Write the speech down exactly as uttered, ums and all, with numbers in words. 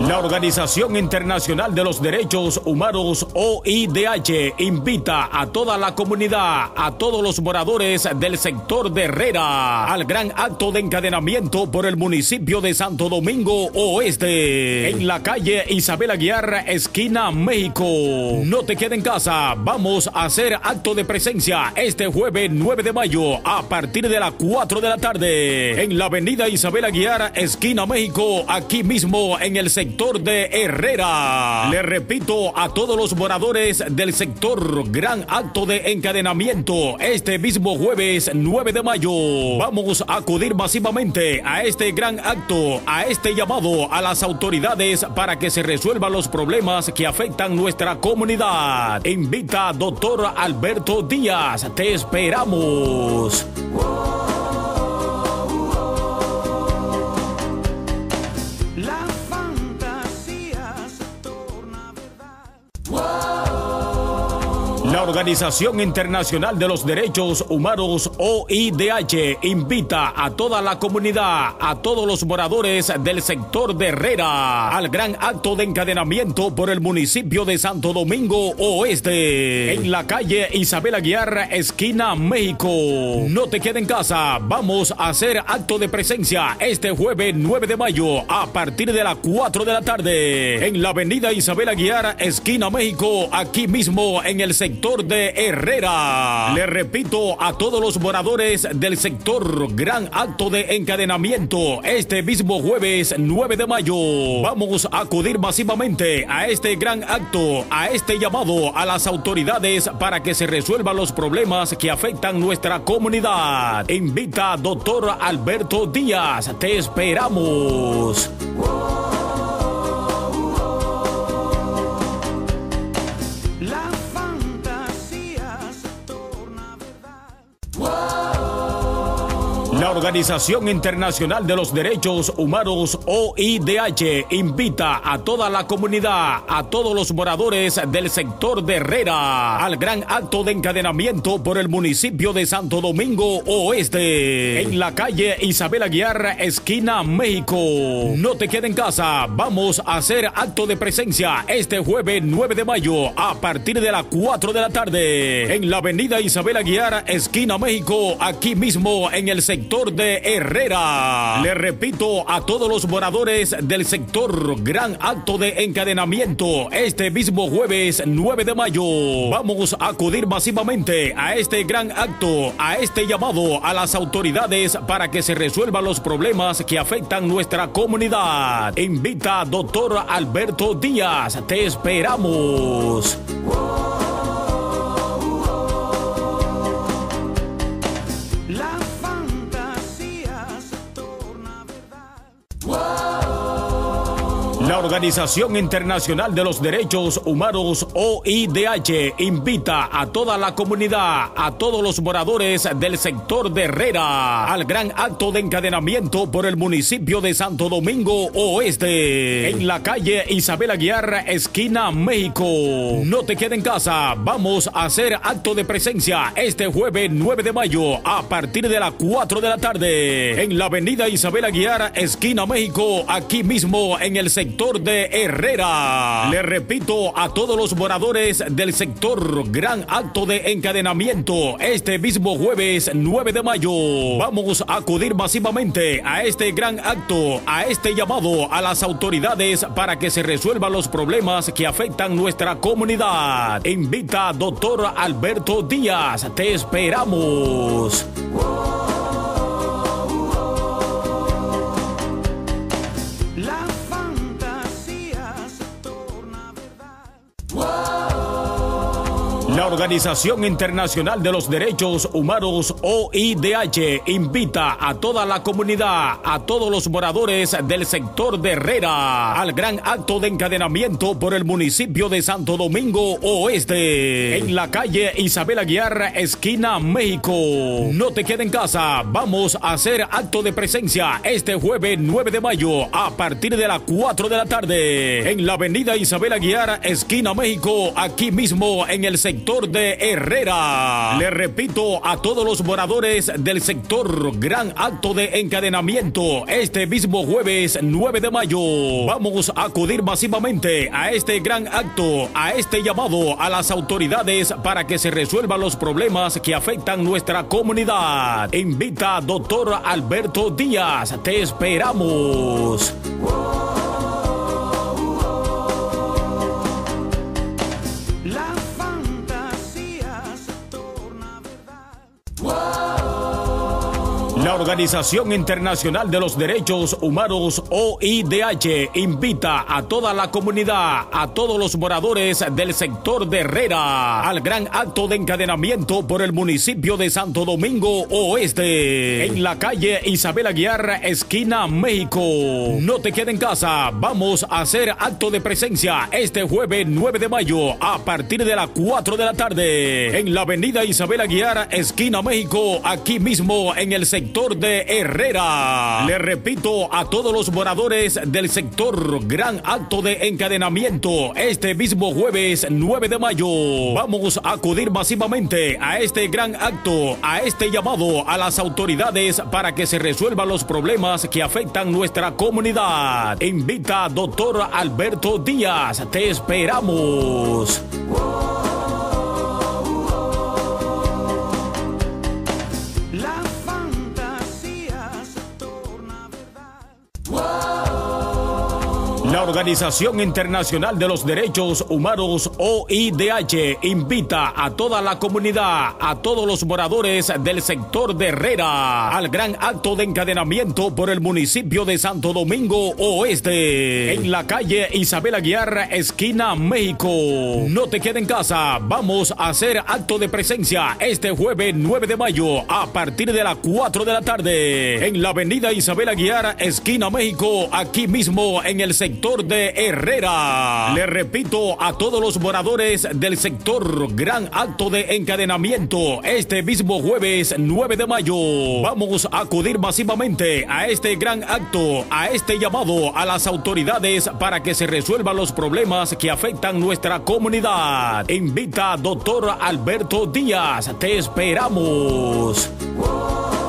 La Organización Internacional de los Derechos Humanos O I D H invita a toda la comunidad, a todos los moradores del sector de Herrera, al gran acto de encadenamiento por el municipio de Santo Domingo Oeste, en la calle Isabel Aguiar, esquina México. No te quedes en casa, vamos a hacer acto de presencia este jueves nueve de mayo a partir de las cuatro de la tarde, en la avenida Isabel Aguiar, esquina México, aquí mismo en el sector de Herrera. Le repito a todos los moradores del sector, gran acto de encadenamiento este mismo jueves nueve de mayo. Vamos a acudir masivamente a este gran acto, a este llamado a las autoridades para que se resuelvan los problemas que afectan nuestra comunidad. Invita doctor Alberto Díaz, te esperamos. La Organización Internacional de los Derechos Humanos O I D H invita a toda la comunidad, a todos los moradores del sector de Herrera, al gran acto de encadenamiento por el municipio de Santo Domingo Oeste, en la calle Isabel Aguiar, esquina México. No te quedes en casa, vamos a hacer acto de presencia este jueves nueve de mayo a partir de las cuatro de la tarde, en la avenida Isabel Aguiar, esquina México, aquí mismo en el sector de Herrera. Le repito a todos los moradores del sector, gran acto de encadenamiento este mismo jueves nueve de mayo. Vamos a acudir masivamente a este gran acto, a este llamado a las autoridades para que se resuelvan los problemas que afectan nuestra comunidad. Invita doctor Alberto Díaz, te esperamos. La Organización Internacional de los Derechos Humanos O I D H invita a toda la comunidad, a todos los moradores del sector de Herrera, al gran acto de encadenamiento por el municipio de Santo Domingo Oeste, en la calle Isabel Aguiar, esquina México. No te quedes en casa, vamos a hacer acto de presencia este jueves nueve de mayo a partir de las cuatro de la tarde, en la avenida Isabel Aguiar, esquina México, aquí mismo en el sector de Herrera. Le repito a todos los moradores del sector, gran acto de encadenamiento este mismo jueves nueve de mayo. Vamos a acudir masivamente a este gran acto, a este llamado a las autoridades para que se resuelvan los problemas que afectan nuestra comunidad. Invita doctor Alberto Díaz, te esperamos. La Organización Internacional de los Derechos Humanos O I D H invita a toda la comunidad, a todos los moradores del sector de Herrera, al gran acto de encadenamiento por el municipio de Santo Domingo Oeste, en la calle Isabel Aguiar, esquina México. No te quedes en casa, vamos a hacer acto de presencia este jueves nueve de mayo a partir de las cuatro de la tarde, en la avenida Isabel Aguiar, esquina México, aquí mismo en el sector de Herrera. Le repito a todos los moradores del sector, gran acto de encadenamiento este mismo jueves nueve de mayo. Vamos a acudir masivamente a este gran acto, a este llamado a las autoridades para que se resuelvan los problemas que afectan nuestra comunidad. Invita doctor Alberto Díaz, te esperamos. La Organización Internacional de los Derechos Humanos O I D H invita a toda la comunidad, a todos los moradores del sector de Herrera, al gran acto de encadenamiento por el municipio de Santo Domingo Oeste, en la calle Isabel Aguiar, esquina México. No te quedes en casa, vamos a hacer acto de presencia este jueves nueve de mayo a partir de las cuatro de la tarde, en la avenida Isabel Aguiar, esquina México, aquí mismo en el sector sector de Herrera. Le repito a todos los moradores del sector, gran acto de encadenamiento este mismo jueves nueve de mayo. Vamos a acudir masivamente a este gran acto, a este llamado a las autoridades para que se resuelvan los problemas que afectan nuestra comunidad. Invita doctor Alberto Díaz. Te esperamos. La Organización Internacional de los Derechos Humanos O I D H invita a toda la comunidad, a todos los moradores del sector de Herrera, al gran acto de encadenamiento por el municipio de Santo Domingo Oeste, en la calle Isabel Aguiar, esquina México. No te quedes en casa, vamos a hacer acto de presencia este jueves nueve de mayo a partir de las cuatro de la tarde, en la avenida Isabel Aguiar, esquina México, aquí mismo en el sector de Herrera. Le repito a todos los moradores del sector, gran acto de encadenamiento este mismo jueves nueve de mayo. Vamos a acudir masivamente a este gran acto, a este llamado a las autoridades para que se resuelvan los problemas que afectan nuestra comunidad. Invita doctor Alberto Díaz. Te esperamos. La Organización Internacional de los Derechos Humanos O I D H invita a toda la comunidad, a todos los moradores del sector de Herrera, al gran acto de encadenamiento por el municipio de Santo Domingo Oeste, en la calle Isabel Aguiar, esquina México. No te quedes en casa, vamos a hacer acto de presencia este jueves nueve de mayo a partir de las cuatro de la tarde, en la avenida Isabel Aguiar, esquina México, aquí mismo en el sector de Herrera. Le repito a todos los moradores del sector, gran acto de encadenamiento este mismo jueves nueve de mayo. Vamos a acudir masivamente a este gran acto, a este llamado a las autoridades para que se resuelvan los problemas que afectan nuestra comunidad. Invita doctor Alberto Díaz. Te esperamos.